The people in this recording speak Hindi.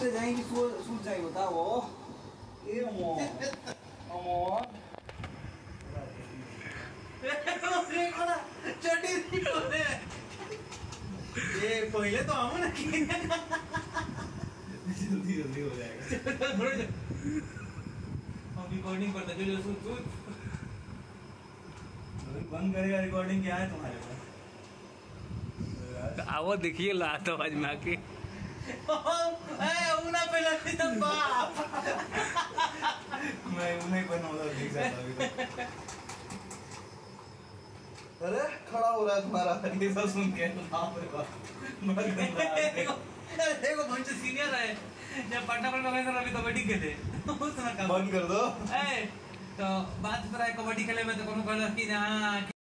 सूते जाएंगे, सूत जाएंगे बता वो ये अमोर चटी ये पहले तो हम ना जल्दी जल्दी हो जाएगा। हम रिकॉर्डिंग करते जो सूत सूत बंद करेगा रिकॉर्डिंग। क्या है तुम्हारे पास? आओ देखिए लात आवाज में आके उना पहले तो बाप मैं उन्हें बनवाता देख सकता अभी तो। अरे खड़ा हो रहा है तुम्हारा ये सब सुन के। देखो मंच सीनियर है जब पटना पर अभी कबड्डी खेले बंद कर दो। तो बात कबड्डी खेले में तो कोनो कहला कि ना